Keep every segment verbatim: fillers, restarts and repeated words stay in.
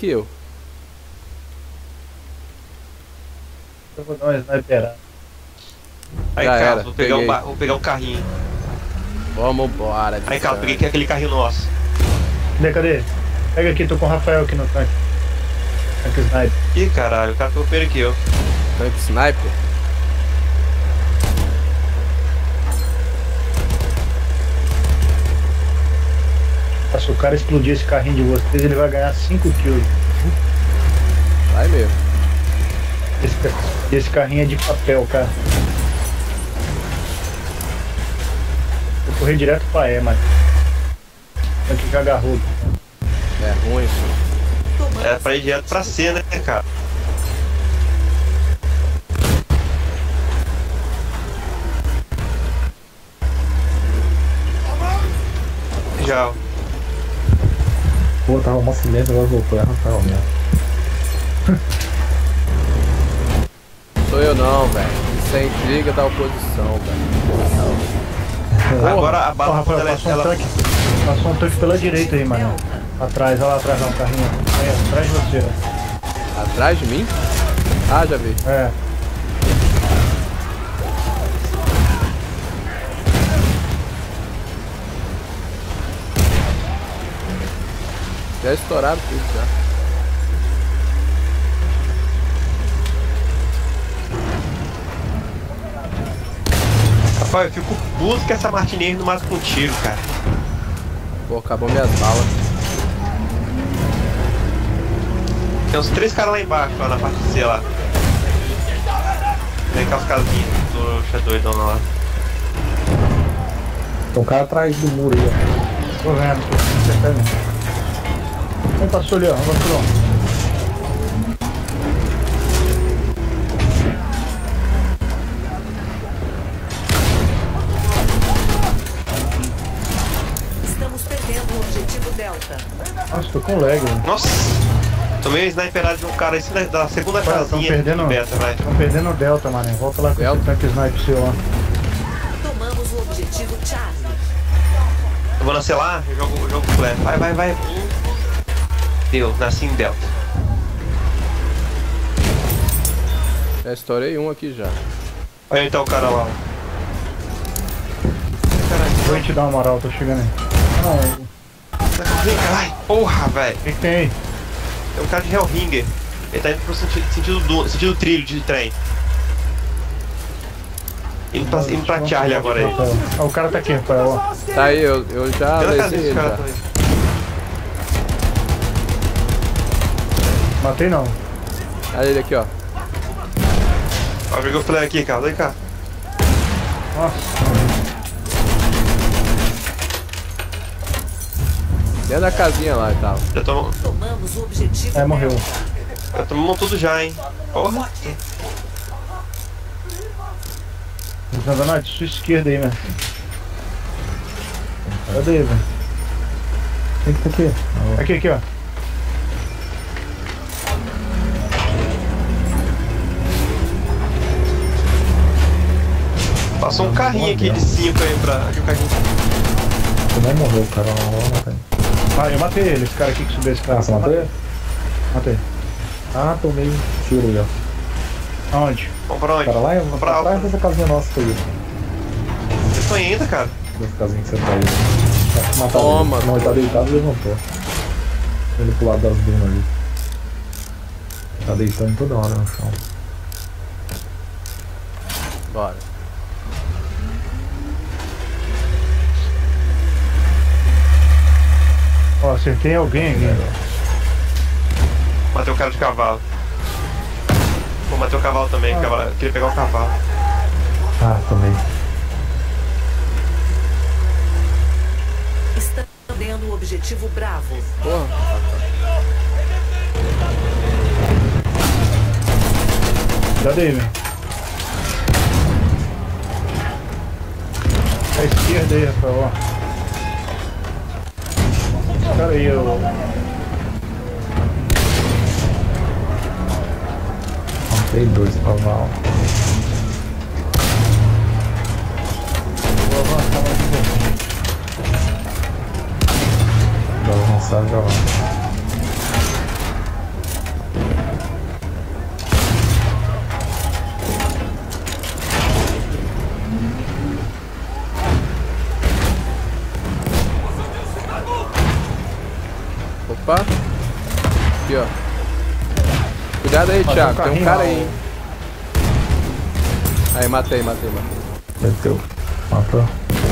eu. Eu vou dar uma sniperada. Aí, Já Carlos, era, vou pegar, um, peguei. ba- vou pegar um carrinho. Vambora. Aí, Carlos, peguei aquele carrinho nosso. Cadê, cadê? Pega aqui, tô com o Rafael aqui no tanque. Tanque sniper. Ih, caralho, o cara ficou primeiro que eu. Tanque sniper. Se o cara explodir esse carrinho de vocês, ele vai ganhar cinco kills. Vai mesmo. Esse, ca- esse carrinho é de papel, cara. Vou correr direto pra E, mano. Aqui já agarrou. É ruim. É pra ir direto pra C, né, cara? Já. Pô, tava uma silêncio, agora voltou, é Rafael mesmo. Sou eu não, velho. Isso é intriga da oposição, velho. Agora a Ó, bala Rafael, ela, passou um ela... tanque. Passou um tanque pela direita aí, mano. Atrás, olha lá atrás, lá, um carrinho. Aí, atrás de você, ó. Atrás de mim? Ah, já vi. É. Já estouraram tudo já. Rapaz, eu fico puto que essa Martinez não mata com tiro, cara. Pô, acabou minhas balas. Tem uns três caras lá embaixo, lá na parte de C lá. Tem aquelas casinhas do Shadow lá. Tem um cara atrás do muro aí, ó. Tô vendo, tô vendo. Quem passou ali, ó? Vacilão. Estamos perdendo o objetivo Delta. Nossa, tô com lag, mano. Nossa! Tomei uma sniperada de um cara aí da- da segunda Cara, tão casinha perdendo, do beta, vai. tão perdendo o Delta, mano. Volta lá com Delta? esse tanque sniper seu, ó. Tomamos o objetivo Charlie. Eu vou nascer lá, eu jogo, eu jogo flash. Vai, vai, vai. Deu, nasci em Delta. Já estourei um aqui já. Olha então o cara lá. ó. Caralho, Vou te dar uma moral, tô chegando aí. Não, vem cá, ai, porra, velho. o que, que tem aí? Tem um cara de Hellringer. Ele tá indo pro sentido, sentido, do, sentido trilho de trem. Indo pra, indo pra Charlie agora aí. Rafael. Ó, o cara tá aqui, Rafael, ó. Tá aí, eu, eu já Pela lesei casinha ele esse cara já. tá aí. Matei não. Olha ele aqui, ó. Ó, eu joguei o flare aqui, cara. Vem cá. Nossa. Dentro da casinha lá e tal. Então, Já tomamos. Tomamos o objetivo É, morreu. Já tomamos tudo já, hein. Porra. Eles andando na sua esquerda aí, velho. Cadê, velho? Quem que tá aqui? Aqui, aqui, ó. Passou um carrinho aqui de cinco aí pra. Aqui o carrinho. Você não morreu, cara. Não, não, não, não. Ah, eu matei ele, esse cara aqui que subiu esse cara. Ah, você matou ele? Matei. Ah, tomei um tiro aí, ó. Aonde? Vamos pra onde? Cara, lá, Vamos pra atrás alta. dessa casinha nossa aí. Vocês estão ainda, cara? Dessa casinha que você tá aí. Tá matado Toma, ele. Não, ele tá deitado e levantou. Ele pro lado das dunas ali. Tá deitando toda hora no chão. Bora. Ó, acertei alguém aqui. Matei o cara de cavalo. Vou matar o cavalo também, Ah. cavalo. Eu queria pegar o cavalo. Ah, tomei. Estamos perdendo o objetivo Bravo. Porra. Cadê ele? À esquerda aí, Rafael, ó. Esse cara aí, ó. Matei dois cavalos. Vou avançar mais um pouquinho. Vou avançar já lá. aqui, ó. Cuidado aí, Ó, Thiago. tem um Tem um carrinho cara lá, aí. hein? Aí, matei, matei, matei. Meteu. Matou.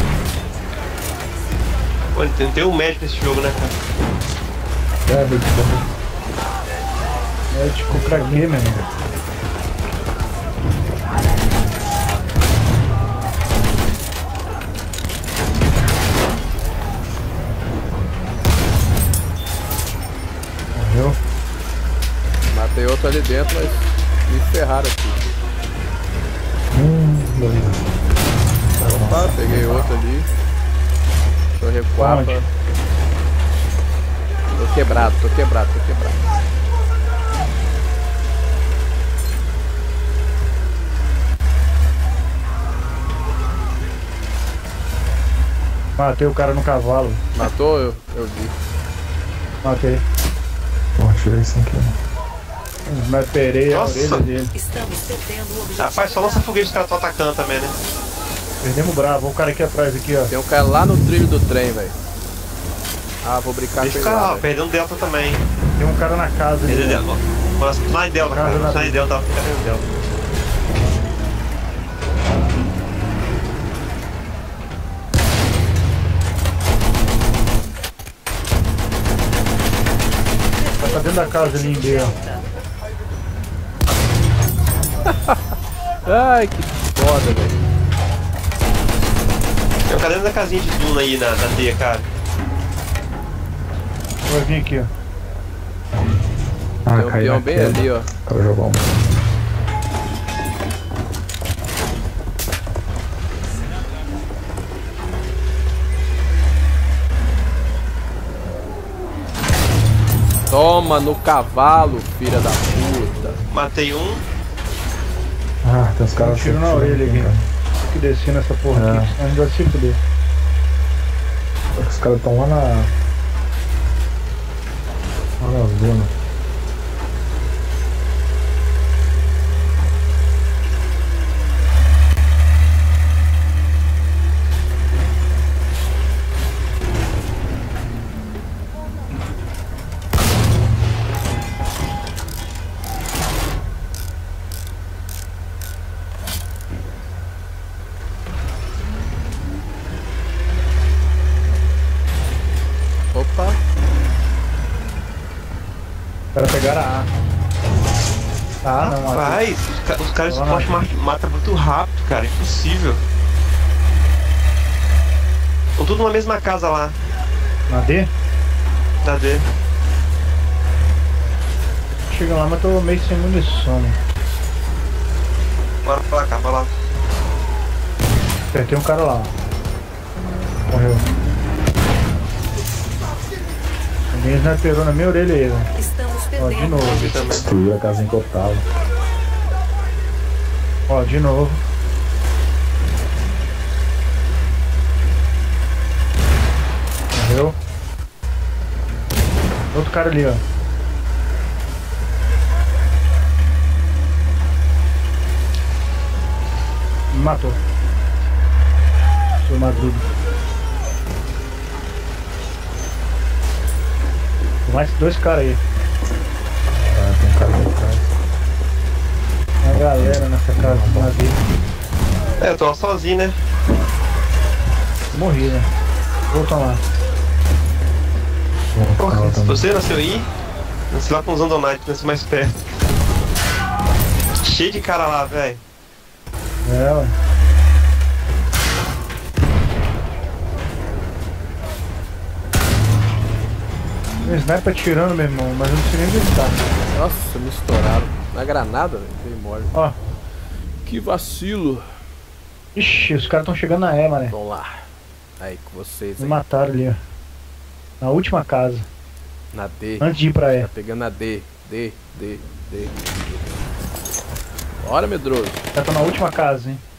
Pô, tem, tem um médico nesse jogo, né, cara? É, vou te correr. Médico pra quê, meu amigo? Morreu? Matei outro ali dentro, mas me ferraram aqui. Hum, beleza. Opa, peguei outro ali. Deixa eu recuar Onde? pra... Tô quebrado, tô quebrado, tô quebrado. Matei o cara no cavalo. Matou? Eu, eu vi. Matei. Pô, tirei sem querer. Mas perei a Nossa. orelha dele. Estamos perdendo o objetivo. Rapaz, só lança foguete que ela tá atacando também, né? Perdemos o bravo. Olha o cara aqui atrás, aqui, ó. Tem um cara lá no trilho do trem, velho. Ah, vou brincar Deixa com o ele cara lá, lá, velho. perdeu um Delta também. Tem um cara na casa ali. Perdeu ó. Delta. Nossa, tô na Delta, cara. Casa Tô na- na Delta, fica perdendo Delta. Tá dentro da casa ali, em B, ó. Ai, que foda, velho. Tem um cara dentro da casinha de Duna aí na, na teia, cara. Vai vir aqui, ó. Ah, Tem um caiu peão na bem queda. ali, ó. Pra jogar um. Toma no cavalo, filha da puta. Matei um. Ah, tem uns caras Um tiro na orelha aqui. Tem que descer nessa porra É. aqui, senão a gente vai se fuder. Os caras estão lá na. Lá nas dunas. Opa. Os caras pegaram a A. Ah, não, a Rapaz, os, ca- os caras Lá de na- esporte ma- matam muito rápido, cara. Impossível. Estão tudo na mesma casa lá, na D? na D. Chega lá, mas tô meio sem munição, né? Bora pra cá, pra lá. Apertei um cara lá. Morreu. Alguém sniperou na minha orelha aí, velho. Estamos Ó, de perdendo o novo. Aqui também. Destruiu a casa em que eu tava. Ó, de novo. Morreu. Outro cara ali, ó. Me matou. Seu Madruga. Tem mais dois caras aí. Ah, tem um cara ali atrás. Uma galera nessa casa na vida. É, eu tô lá sozinho, né? Morri, né? Vou tomar. Porra, Ela se também. você nasceu aí, nasci lá com os Andonite, nasci mais perto. Cheio de cara lá, velho. É, ué. O sniper atirando, meu irmão, mas eu não sei nem onde ele tá. Nossa, me estouraram. Na granada, velho. Dei mole. Ó, Que vacilo. ixi, os caras estão chegando na E, mané. Vamos lá. Aí com vocês Me aí. mataram ali, ó. Na última casa, Na D. antes de ir pra E. Tá pegando na D. D, D, D. Bora, medroso. Os caras estão na última casa, hein.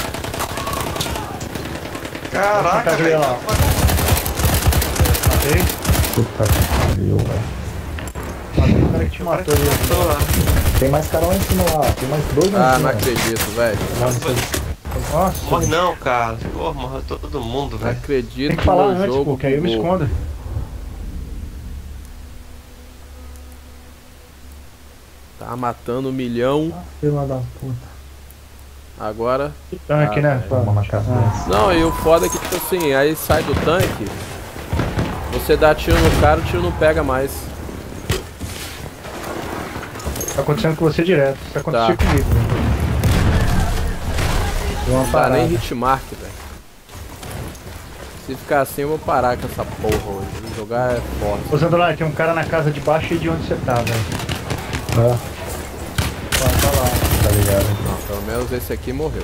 Caraca, Cadê velho. lá? Matei. Puta que pariu, velho. Matei o cara que te matou ali. Tô lá. Tem mais cara lá em cima lá. Tem mais dois lá Ah, em não cima. acredito, velho. Nossa, Morre não, cara. Porra, morreu todo mundo, Não velho. acredito tem que falar no antes, jogo pô, que aí eu me bugou. escondo. Tá matando um milhão. Filha da puta. Agora. Tanque, Ah, né? velho, toma na cabeça. Não, e o foda é que, tipo assim, aí sai do tanque. Você dá tiro no cara, o tiro não pega mais. Tá acontecendo com você direto. Isso aconteceu Tá. comigo. Deu uma Não dá parada. nem hitmark, velho. Se ficar assim, eu vou parar com essa porra hoje. Jogar é forte. Ô Zandolai, tem um cara na casa de baixo e de onde você tá, velho. Ah, Ó, tá lá. tá ligado. Não, pelo menos esse aqui morreu.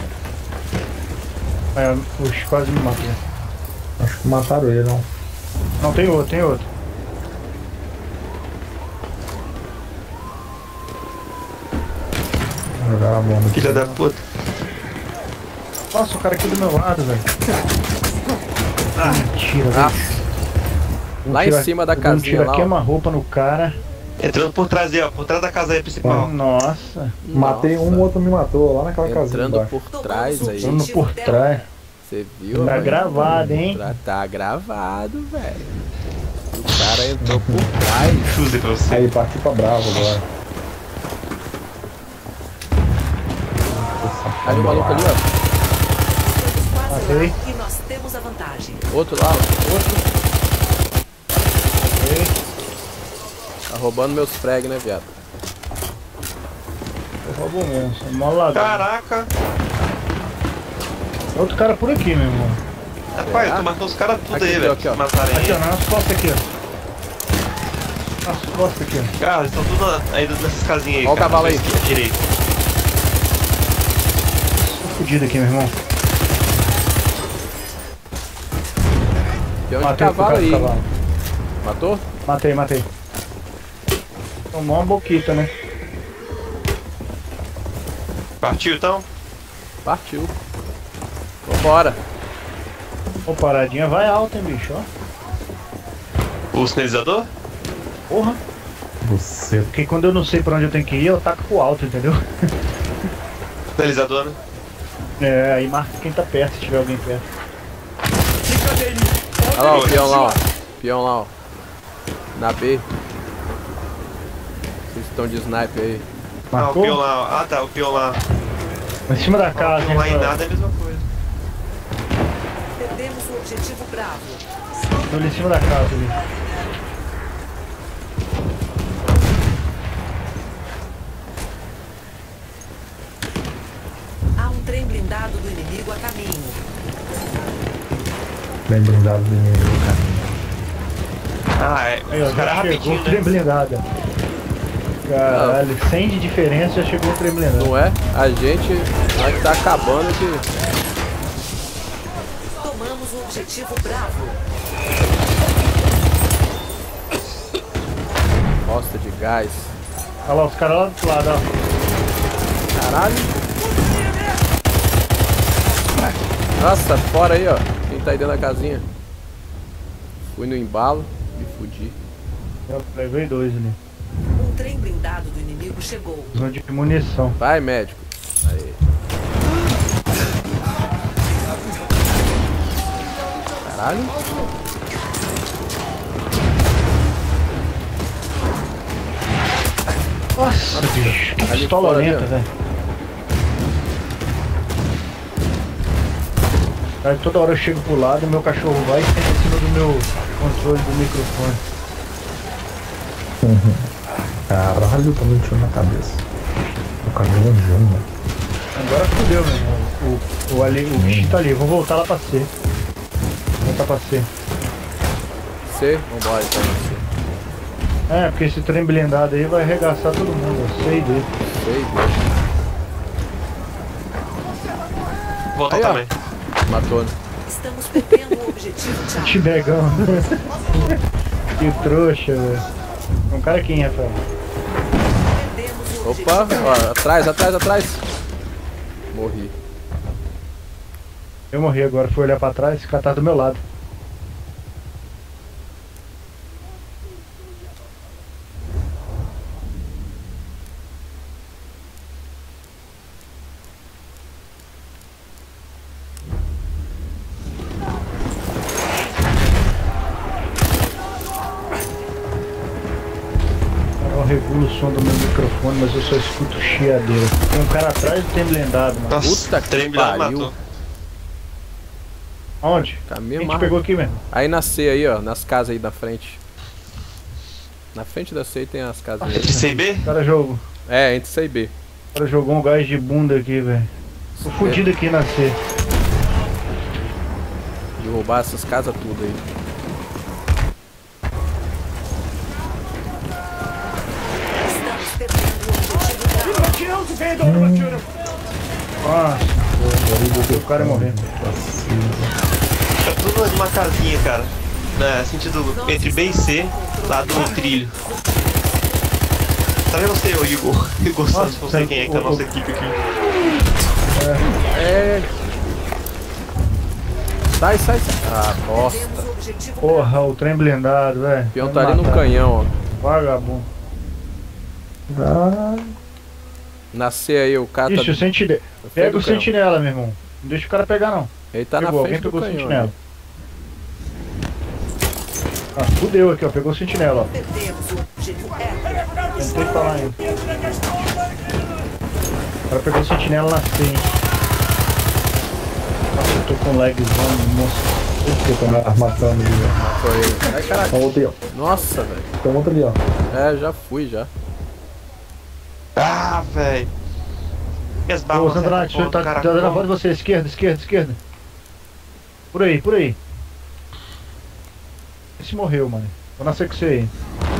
É, puxa, quase me matou. Acho que mataram ele, não. Não, tem outro, tem outro. Vou jogar a bomba aqui. Filha da puta. Nossa, o cara aqui do meu lado, velho. Ah, mentira, Ah, velho. Um lá em tira- cima da um casinha tira lá, ó. queima-roupa no cara. Entrando por trás aí, ó. Por trás da casa aí principal. Nossa. Matei um, o outro me matou lá naquela casinha Entrando embaixo. por trás aí. Tudo por trás. Você viu? Tá velho? gravado, hein? Tá, tá gravado, velho. O cara entrou por trás. Chuse pra você. Aí, parti pra Bravo agora. Ali o maluco ali, ó. Estamos quase Matei. lá e nós temos a vantagem. Outro lá, ó. Outro. Tá roubando meus frag, né, viado? Eu roubo mesmo, sou mó ladrão. Caraca. Outro cara por aqui, meu irmão. Rapaz, tu matou os caras tudo Aqui, aí, aqui, velho. aqui, ó. Matarem Aqui, ó, aí. nas costas aqui, ó. Nas costas aqui, ó. Cara, eles estão tudo na- aí nessas casinhas aí. Ó o cara, cavalo na aí. esquerda, direita. Tô fudido aqui, meu irmão. Tem um de Matei o cavalo cara do aí. cavalo. Matou? Matei, matei. Tomou uma boquita, né? Partiu então? Partiu. Vambora. Ô, paradinha vai alta, hein, bicho, ó. O sinalizador? Porra. Você. Porque quando eu não sei pra onde eu tenho que ir, eu taco pro alto, entendeu? Sinalizador, né? É, aí marca quem tá perto, se tiver alguém perto. Olha lá o peão lá, ó. Peão lá, ó. Na B. Vocês estão de sniper aí. Ah, o Marcou? peão lá. ó. Ah, tá, o peão lá. Em cima da O casa, peão lá em hein, nada é a mesma coisa. Perdemos o objetivo Bravo. tô ali em cima da casa ali. Há um trem blindado do inimigo a caminho. Bem blindado do inimigo, cara. Ah, é. Aí, ó, Os caras já chegou rapidinho, o trem né? blindado. Caralho, cem de diferença já chegou o trem blindado. Não é? A gente vai que tá acabando aqui. Tomamos o objetivo Bravo. Bosta de gás. Olha lá, os caras lá do outro lado, ó. Caralho. Nossa, fora aí, ó. Quem tá aí dentro da casinha? Fui no embalo, me fudi. Eu levei dois ali. Um trem blindado do inimigo chegou. Zona de munição. Vai, médico. Aí. Caralho. Nossa, bicho, que Ali pistola fora, lenta, né? velho. Aí toda hora eu chego pro lado, meu cachorro vai e senta em cima do meu controle do microfone. Caralho, tô me tirando na cabeça. O caminhão longeão, Agora fudeu, meu irmão. O, o, ali, o bichinho tá ali, vou voltar lá pra C. Vou voltar pra C. C, vambora então. C. É, porque esse trem blindado aí vai arregaçar todo mundo, eu sei dele. Sei, Deus. Voltou Aí, ó. também. Matou, né? Estamos perdendo o objetivo Charlie. Tibegão. Que trouxa, velho. Um cara aqui, hein, Rafael. Perdemos o Opa, objetivo ó, atrás, atrás, atrás. Morri. Eu morri agora, fui olhar pra trás, esse cara tá do meu lado. não regulo o som do meu microfone, mas eu só escuto chiadeira. Tem um cara atrás do trem blindado, mano. Nossa, Puta que trem blindado pariu. matou. Aonde? Caminho Quem te marrom. pegou aqui mesmo? Aí na C aí, ó, nas casas aí da frente. Na frente da C tem as casas aí. Entre C e B? O cara jogou. É, entre C e B. O cara jogou um gás de bunda aqui, velho. Tô fudido aqui na C. Derrubar essas casas tudo aí. Estamos perdendo o objetivo Bravo. Nossa, o cara morreu. Tá tudo numa casinha, cara. É, sentido entre B e C, lá do trilho. Tá vendo você, ô Igor? Igor Santos, não sei quem é que tá na nossa equipe aqui. É. Sai, sai, sai. Ah, bosta. Temos o objetivo Porra, o trem blindado, velho. O peão tá ali no canhão, ó. Vagabundo. Ah, Na C aí, o cara tá. Ixi, o sentinela. na frente Pega do o canhão. sentinela, meu irmão. Não deixa o cara pegar, não. Ele tá Pegou, na alguém frente do pegou o canhão. sentinela. né? Ah, fudeu aqui, ó. Pegou o sentinela, ó. Perdemos o objetivo Eco. Tentei falar ainda. O cara pegou o sentinela na C, hein. Nossa, eu tô com lagzão, nossa. eu tô me matando ali, ó. Foi ele. Ai, caraca. Tem outro ali, ó. Nossa, velho. Tem outro ali, ó. É, já fui já. Ah, velho. E as Ô, balas Zandrade, acertam tá, o tá cara dando a como? volta de você. Esquerda, esquerda, esquerda. Por aí, por aí. Esse morreu, mano. Vou nascer com você aí.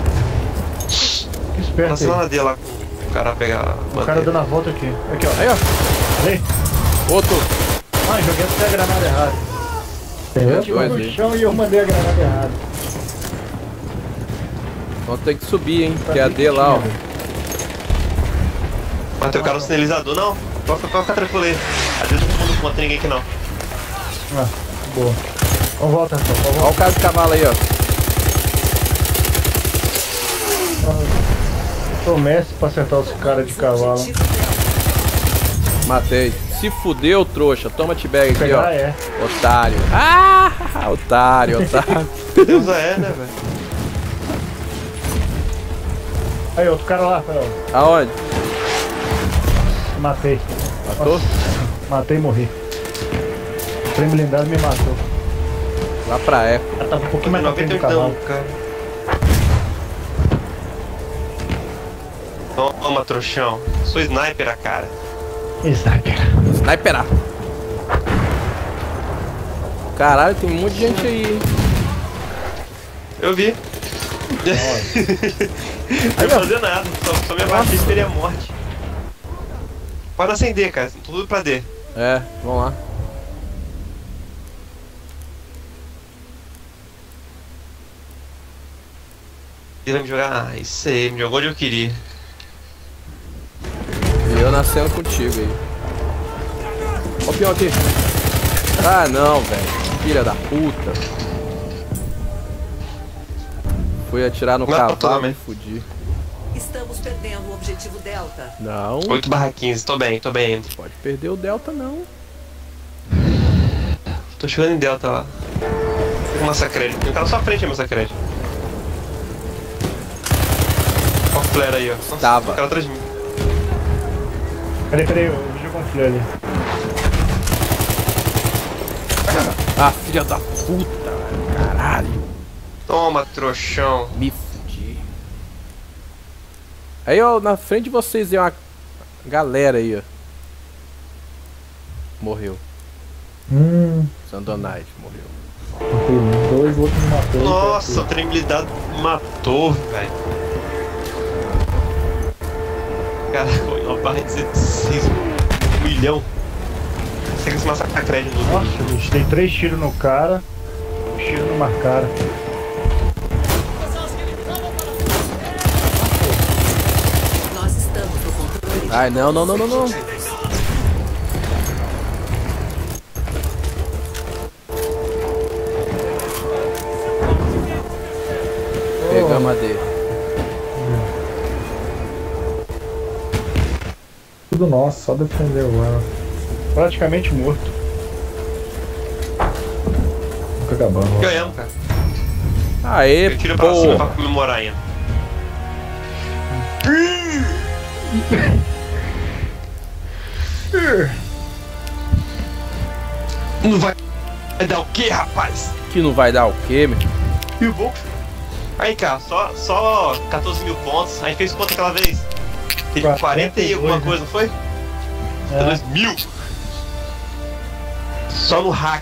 Que esperto Nasce lá aí. na D lá com o cara pegar a O cara bandeira. dando a volta aqui. Aqui, ó. Aí, ó. Aí. Outro. Ai, joguei até a granada errada. Tem Dois, outro? Tirou no hein? chão e eu mandei a granada errada. Então tem que subir, hein? Que é a D lá, ó. Mas tem o cara no sinalizador, não? Pode ficar tranquilo aí. Às vezes todo mundo não mata ninguém aqui não. Ah, boa. Vamos voltar, então. Vamos Olha o cara de cavalo aí, ó. Sou mestre pra acertar os caras de cavalo. Objetivo Delta. Matei. Se fudeu, trouxa. Toma te-bag aqui, ó. Pegar é. Otário. Ah, otário, otário. Deus é, né, velho? Aí, outro cara lá, Rafael. Aonde? Matei. Matou? Matei e morri. O trem blindado me matou. Lá pra Eco. O cara tava um pouquinho mais na frente noventa e do oito cavalo. dano, cara. Toma, trouxão. Sou sniper, a cara. Sniper. Sniperá. Caralho, tem um monte de gente aí, hein? Eu vi. Não ia fazer nada, só, só me abaixei e esperei a morte. Pode acender, cara, tudo pra D. É, vamos lá. Ele vai me jogar. Ah, isso aí, me jogou onde eu queria. E eu nascendo contigo aí. Ó o peão aqui. Ah, não, velho. Filha da puta. Fui atirar no Não, cavalo e totalmente. fudi. Estamos perdendo o objetivo Delta. Não, oito barra quinze, tô bem, tô bem ainda. pode perder o Delta, não. Tô chegando em Delta lá. Tem um massacre. Tem um cara só à frente aí, massacre. Ó o flare aí, ó. Nossa, Tava. tem um cara atrás de mim. Peraí, peraí, eu vou jogar um filho ali. Ah, filha da puta, velho. Caralho. Toma, trouxão. Me fudi. Aí, ó, na frente de vocês tem uma galera aí, ó. Morreu. Hum, Sandonite morreu. matei dois, o outro me matou. Nossa, o trem blindado matou, velho. Cara, foi uma barra de dezesseis. Um milhão. Você que esse massacre de novo. Nossa, bicho, dei três tiros no cara. Os tiros não marcaram. Nós estamos no controle de Ai, não, não, não, não, não. Pegamos a D. Tudo nosso, só defender agora. Praticamente morto. Nunca acabamos. Ganhamos, cara. Aê, Eu tiro pra cima pra porra. comemorar ainda. Não vai, vai dar o quê, rapaz? Que não vai dar o quê, meu? E o bom? Aí, cara, só, só quatorze mil pontos. A gente fez quanto aquela vez? Teve quarenta e alguma coisa, não foi? É. dois mil. Só no hack.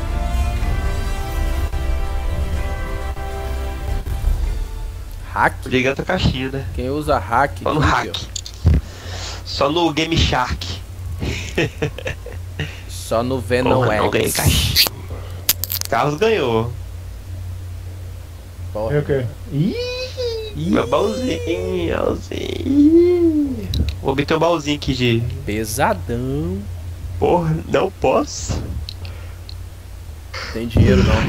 Hack? Ligando a caixinha, né? Quem usa hack? Só no aqui, hack. Só no Game Shark. ó. Só no Venom Porra, não ganhei X. caixinha. Carlos ganhou. Porra. E o quê? Meu baúzinho, baúzinho. Vou meter um baúzinho aqui de... Pesadão. Porra, não posso. Tem dinheiro não.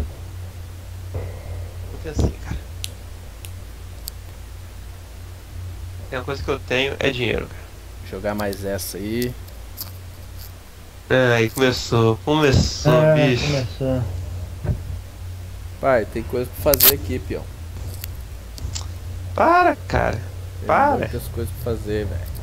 Porque assim, cara. Tem uma coisa que eu tenho, é dinheiro, cara. Jogar mais essa aí. Aí começou, começou, É, bicho. começou. Pai, tem coisa pra fazer aqui, peão. Para, cara. Tem Para. muitas coisas pra fazer, velho.